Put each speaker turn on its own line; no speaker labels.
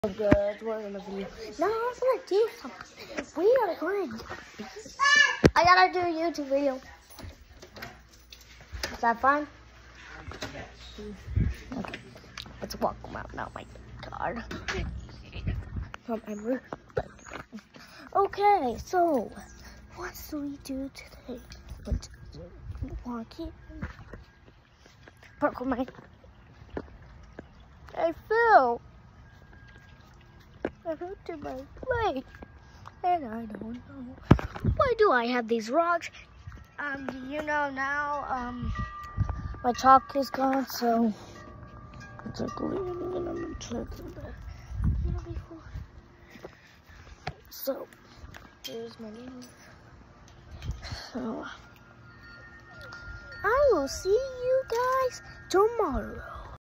Good, we're in a video. Now I'm gonna do something. We are going to I gotta do a YouTube video. Is that fine? Okay. Let's walk around now, my God. Okay, so what do we do today? Let's walk in. Park on my I fell. I hurt to my leg, and I don't know why do I have these rocks. You know now, my chalk is gone, so it's like leaning and I'm checking that. So here's my name. So I will see you guys tomorrow.